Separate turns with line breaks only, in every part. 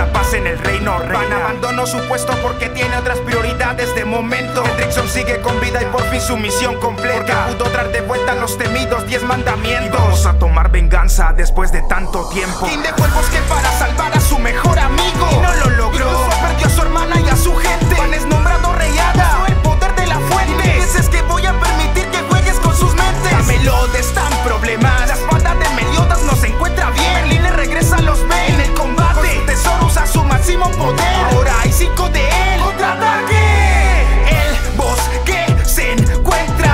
la paz en el reino reina. Van abandonó su puesto porque tiene otras prioridades de momento. Hendrickson sigue con vida y por fin su misión completa. Porque pudo traer de vuelta los temidos 10 mandamientos. Y vamos a tomar venganza después de tanto tiempo. King dejó el bosque para salvar a su mejor amigo y no lo logró. Incluso perdió a su hermana y a su gente. Van es nombrado rey Hada, usó el poder de la fuente. Y me dices que voy a permitir que juegues con sus mentes. Meliodas están problemas. La espada de Meliodas no se encuentra bien. Merlín le regresa a los B en el combate. Con su tesoro usa su máximo poder. Ahora hay 5 de él. ¡Contraataque! El bosque se encuentra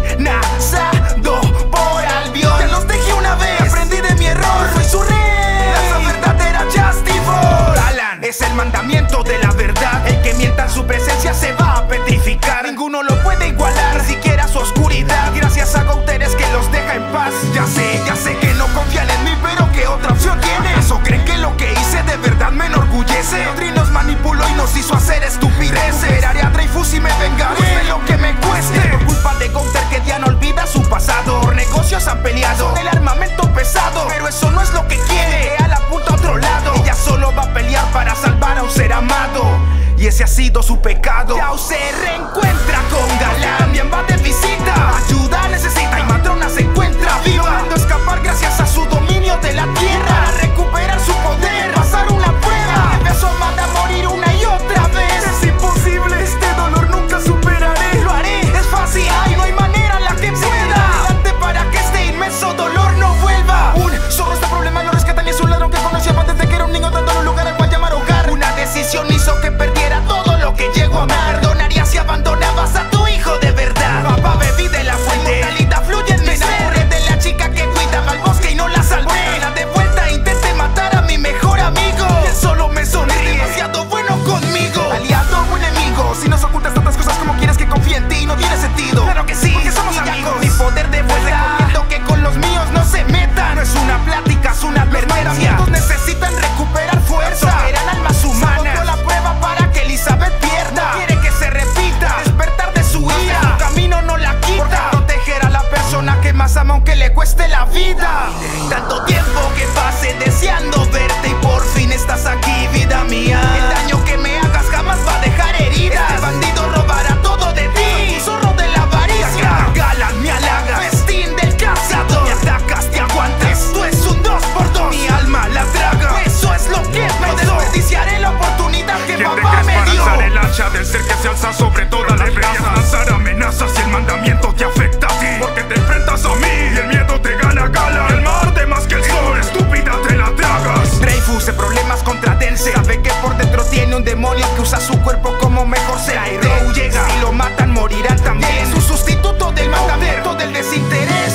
amenazado por Albion. Te los dejé una vez. Aprendí de mi error. Soy su rey. La verdadera Justifor. Alan es el mandamiento de la verdad. El que mienta en su presencia se va a petrificar. Ninguno lo puede igualar, ni siquiera su oscuridad. Gracias a Gauteres que los deja en paz. Ya sé que no confían en mí, pero ¿qué otra opción tienen? ¿Acaso creen que lo que hice de verdad me enorgullece? Audrey nos manipuló y nos hizo hacer estupideces. Recuperaré a Dreyfus y me vengaré, cueste lo que me cueste. Por culpa de Gauter que ya no olvida su pasado. Por negocios han peleado, son el armamento pesado. Pero eso no es lo que quiere, Al apunta a otro lado. Ella solo va a pelear para salvar a un ser amado. Y ese ha sido su pecado. Yao se reencuentra con Galan. También va de visita. Ayuda necesita y Matrona se encuentra viva. Logrando escapar gracias a su dominio de la tierra. Para recuperar su poder, pasar una prueba. Que ve a su amada morir una y otra vez. Es imposible, este dolor nunca superaré. Lo haré, es fácil, ay, no hay manera en la que pueda. Adelante para que este inmenso dolor no vuelva. Un zorro está problema, lo rescatan y es un ladrón que conocía antes de que era un niño dándole un lugar al cual llamar hogar. Una decisión hizo que perdiera todo lo que llegó a amar. Perdonarías si abandonabas a tu hijo de verdad. Papá, bebí de la fuente, mortalidad fluye en mi ser. Me enamoré de la chica que cuidaba el bosque y no la salvé. La de vuelta intenté matar a mi mejor amigo. Y él solo me sonríe, demasiado bueno conmigo. Aliado o enemigo, si nos ocultas tantas cosas como quieres que confíe en ti, no tiene sentido. Claro que sí, porque somos amigos. Mi poder de vuelta, recomiendo que con los míos no se metan. No es una plática, es una advertencia. Los necesitan recuperar fuerza. Eran almas humanas. La prueba para que Elizabeth pierda. No quiere que se repita, despertar de su ira. Su camino no la quita. Proteger a la persona que más ama aunque le cueste la vida. Tanto tiempo que pase deseando verte y por fin estás aquí, vida mía. El daño que me hagas jamás va a dejar heridas. Este bandido robará todo de ti, zorro de la avaricia. Galan me halaga, festín del cazador. Me atacas, te aguantas, esto es un 2x2. Mi alma la traga, eso es lo que me desperdiciaré la oportunidad que papá me dio.
Lanzar el hacha del ser que se alza sobre todas las razas. Lanzar amenazas y el mandamiento te afecta a ti. Porque te enfrentas a mí y el miedo te gana, Gala. El mar arde más que el sol, estúpida te la tragas.
Dreyfus en problemas contra Dense. Sabe que por dentro tiene un demonio que usa su cuerpo como mejor se puede. Llega, si lo matan morirán también. Es un sustituto del mandamiento del desinterés.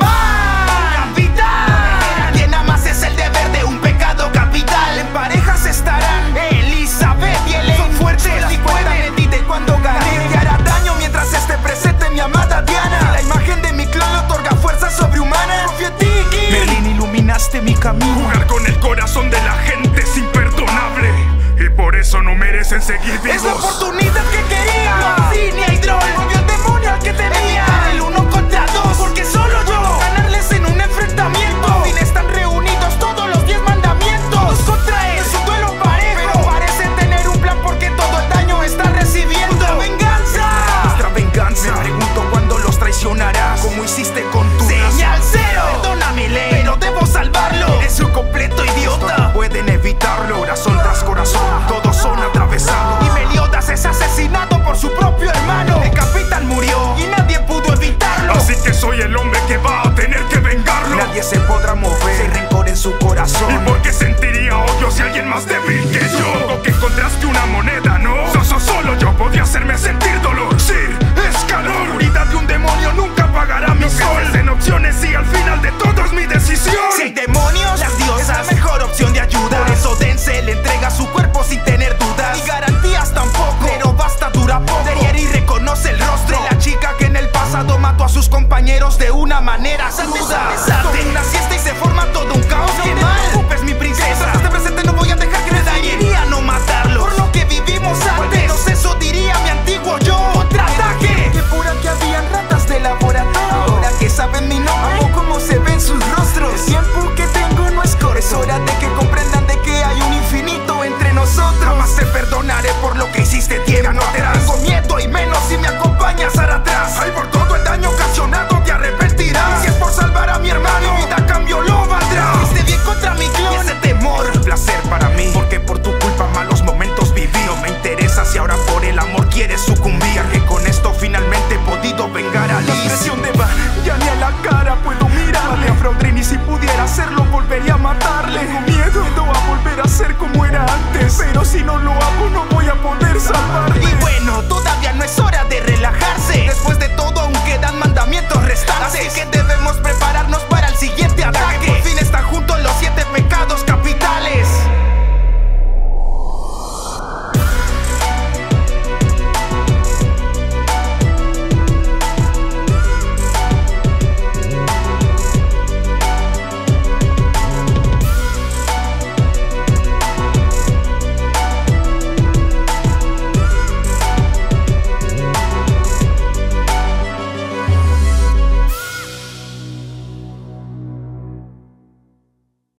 Quien amas es el deber de un pecado capital. En parejas estarán Elizabeth y Elaine. Son fuertes y pueden medite cuando gane. Te hará daño mientras esté presente mi amada Diana. La imagen de mi clon le otorga fuerza sobrehumana. Confío en ti, King. Merlín, iluminaste mi camino.
Jugar con el corazón de la gente es imperdonable. Y por eso no merecen seguir vivos.
Es la oportunidad que quería. Sí, ni hay troll. Movió el demonio al que temía. El 1 contra 2. Porque solo yo puedo ganarles en un enfrentamiento. Al fin están reunidos todos los 10 mandamientos. Contra él es un duelo parejo. Pero parece tener un plan porque todo el daño está recibiendo. Nuestra venganza. Nuestra venganza. Me pregunto cuándo los traicionarás. Como hiciste con tu señal 0. Perdóname, Ley, pero debo salvarlo. Es un completo idiota. No pueden evitarlo. Corazón tras corazón, todos son atravesados. Y Meliodas es asesinado por su propio hermano. El capitán murió y nadie pudo evitarlo.
Así que soy el hombre que va a tener que vengarlo.
Nadie se podrá mover, hay rencor en su corazón.
¿Y por qué sentiría odio si alguien más débil que yo? Supongo que encontraste una moneda, ¿no? Solo yo podía hacerme sentir dolor. Sir, es calor. La oscuridad de un demonio nunca apagará mi sol. En opciones y al final de todo es mi decisión.
Si hay demonios, las diosas, es la mejor opción de ayuda. Por eso Dense le entrega su cuerpo sin tener dudas. Y garantías tampoco, pero basta, dura poco. Derriere y reconoce el rostro de la chica que en el pasado mató a sus compañeros de una manera cruda. Domina si